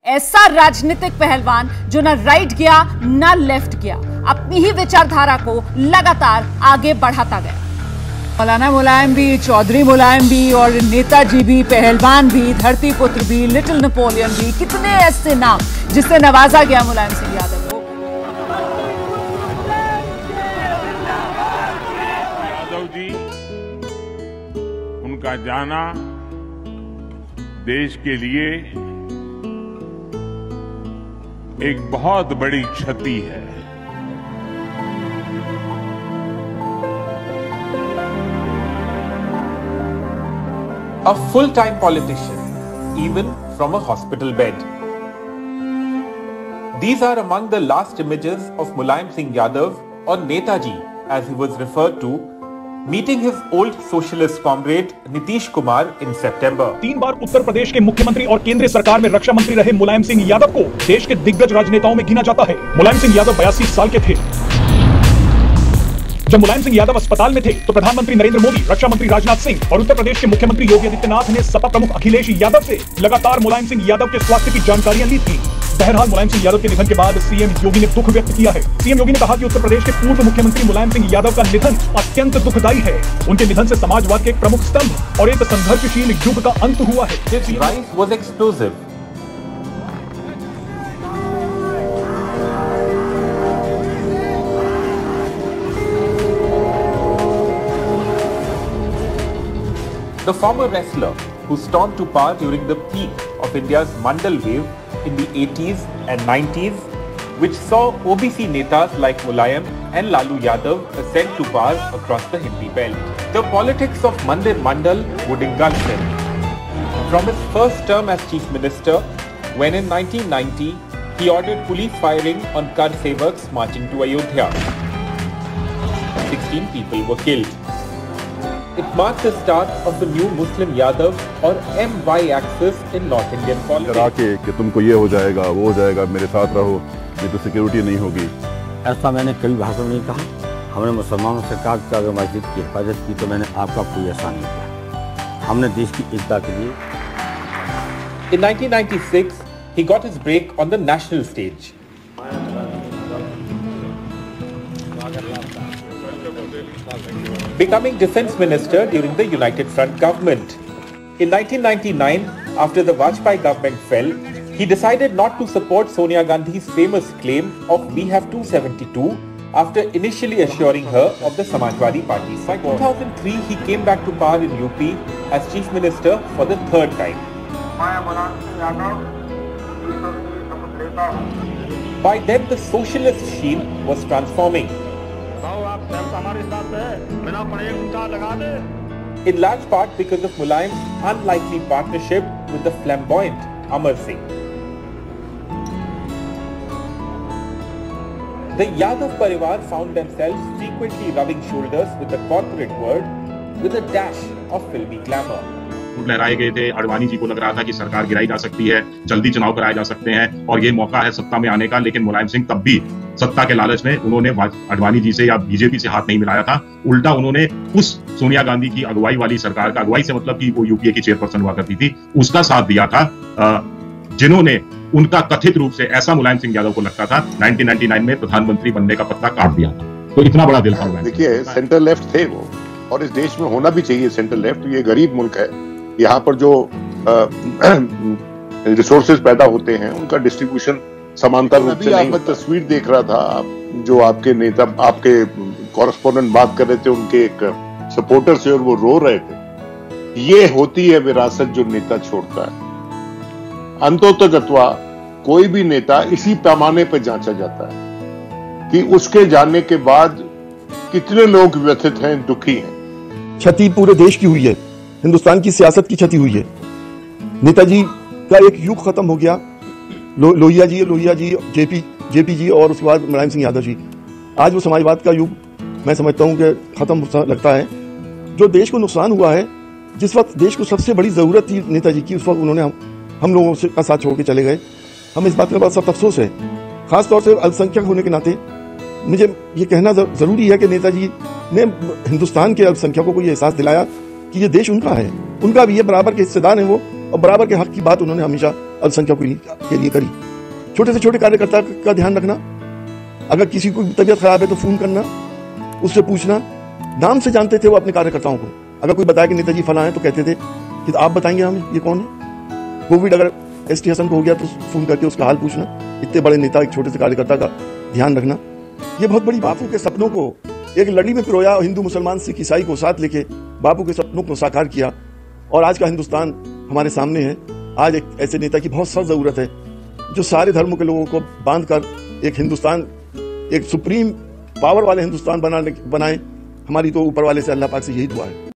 ऐसा राजनीतिक पहलवान जो न राइट गया न लेफ्ट गया, अपनी ही विचारधारा को लगातार आगे बढ़ाता गया। मौलाना मुलायम भी, चौधरी मुलायम भी और नेताजी भी, पहलवान भी, धरती पुत्र भी, लिटिल नेपोलियन भी, कितने ऐसे नाम जिससे नवाजा गया मुलायम सिंह यादव को। यादव जी, उनका जाना देश के लिए एक बहुत बड़ी क्षति है। A full-time politician, even from a hospital bed. These are among the last images of Mulayam Singh Yadav, or Netaji as he was referred to, meeting his old socialist comrade Nitish Kumar in September. 3 बार उत्तर प्रदेश के मुख्यमंत्री और केंद्रीय सरकार में रक्षा मंत्री रहे मुलायम सिंह यादव को देश के दिग्गज राजनेताओं में गिना जाता है। मुलायम सिंह यादव 82 साल के थे जब मुलायम सिंह यादव अस्पताल में थे, तो प्रधानमंत्री नरेंद्र मोदी, रक्षा मंत्री राजनाथ सिंह और उत्तर प्रदेश के मुख्यमंत्री योगी आदित्यनाथ ने सपा प्रमुख अखिलेश यादव से लगातार मुलायम सिंह यादव के स्वास्थ्य की जानकारियां ली थी। बहरहाल मुलायम सिंह यादव के निधन के बाद सीएम योगी ने दुख व्यक्त किया है। सीएम योगी ने कहा कि उत्तर प्रदेश के पूर्व मुख्यमंत्री मुलायम सिंह यादव का निधन अत्यंत दुखदायी है। उनके निधन से समाजवाद के एक प्रमुख स्तंभ और एक संघर्षशील युग का अंत हुआ है। His rise was explosive. The former wrestler who stormed to power during the peak of India's Mandal wave in the 80s and 90s, which saw OBC netas like Mulayam and Lalu Yadav ascend to power across the Hindi belt. The politics of Mandir Mandal would engulf him. From his first term as chief minister, when in 1990 he ordered police firing on Kar Sevaks marching to Ayodhya. 16 people were killed. It marked the start of the new Muslim Yadav or MY axis in North Indian politics. कि तुमको ये हो जाएगा, वो हो जाएगा, मेरे साथ रहो, ये तो सिक्योरिटी नहीं होगी। ऐसा मैंने कई भाषण में कहा। हमने मुसलमानों से कहा कि अगर मस्जिद की हिफाजत की तो मैंने आपका कोई ऐसा नहीं किया। हमने देश की एकता के लिए। In 1996, he got his break on the national stage. Becoming defense minister during the United Front government. In 1999, after the Vajpayee government fell, he decided not to support Sonia Gandhi's famous claim of "We have 272" after initially assuring her of the Samajwadi Party support. By 2003, he came back to power in UP as chief minister for the third time. By then, the socialist sheen was transforming. In large part because of Mulayam's unlikely partnership with the flamboyant Amar Singh. The Yadav Parivar found themselves frequently rubbing shoulders with the corporate world with a dash of filmy glamour. लहराए गए थे। अडवाणी जी को लग रहा था कि सरकार गिराई जा सकती है, जल्दी चुनाव कराए जा सकते हैं और ये मौका है सत्ता में आने का। लेकिन मुलायम सिंह तब भी सत्ता के लालच में उन्होंने अडवाणी जी से या बीजेपी से हाथ नहीं मिलाया था। उल्टा उन्होंने उस सोनिया गांधी की अगुवाई वाली सरकार का, अगुवाई से मतलब कि वो यूपीए की चेयरपर्सन हुआ करती थी, उसका साथ दिया था, जिन्होंने उनका कथित रूप से, ऐसा मुलायम सिंह यादव को लगता था, 1999 में प्रधानमंत्री बनने का पत्ता काट दिया था। तो इतना बड़ा दिल था। देखिए, सेंटर लेफ्ट थे वो, और इस देश में होना भी चाहिए सेंटर लेफ्ट। ये गरीब मुल्क है, यहाँ पर जो रिसोर्सेज पैदा होते हैं उनका डिस्ट्रीब्यूशन समानता रूप से नहीं। मैं तस्वीर देख रहा था, जो आपके नेता, आपके कॉरेस्पोंडेंट बात कर रहे थे उनके एक सपोर्टर से, और वो रो रहे थे। ये होती है विरासत जो नेता छोड़ता है। अंतोतगत्वा कोई भी नेता इसी पैमाने पर जांचा जाता है कि उसके जाने के बाद कितने लोग व्यथित हैं, दुखी हैं। क्षति पूरे देश की हुई है, हिंदुस्तान की सियासत की क्षति हुई है। नेताजी का एक युग खत्म हो गया। लोहिया जी, जेपी जी और उसके बाद मुलायम सिंह यादव जी। आज वो समाजवाद का युग मैं समझता हूँ कि खत्म लगता है। जो देश को नुकसान हुआ है, जिस वक्त देश को सबसे बड़ी जरूरत थी नेताजी की, उस वक्त उन्होंने हम लोगों का साथ छोड़ के चले गए। हमें इस बात का बहुत सख्त अफसोस है। खासतौर से अल्पसंख्यक होने के नाते मुझे ये कहना जरूरी है कि नेताजी ने हिंदुस्तान के अल्पसंख्यकों को ये एहसास दिलाया कि ये देश उनका है, उनका भी ये बराबर के हिस्सेदार हैं वो, और बराबर के हक की बात उन्होंने हमेशा अल्पसंख्यकों के लिए करी। छोटे से छोटे कार्यकर्ता का ध्यान रखना, अगर किसी को तबीयत खराब है तो फोन करना, उससे पूछना, नाम से जानते थे वो अपने कार्यकर्ताओं को। अगर कोई बताया कि नेताजी फला है तो कहते थे कि आप बताएंगे हमें ये कौन है। कोविड अगर एसटी हसन को हो गया तो फोन करके उसका हाल पूछना। इतने बड़े नेता एक छोटे से कार्यकर्ता का ध्यान रखना, ये बहुत बड़ी। बापू के सपनों को एक लड़ी में पिरोया, हिंदू मुसलमान सिख ईसाई को साथ लेके बापू के सपनों को साकार किया, और आज का हिंदुस्तान हमारे सामने है। आज एक ऐसे नेता की बहुत सख्त जरूरत है जो सारे धर्मों के लोगों को बांध कर एक हिंदुस्तान, एक सुप्रीम पावर वाले हिंदुस्तान बनाए। हमारी तो ऊपर वाले से, अल्लाह पाक से यही दुआ है।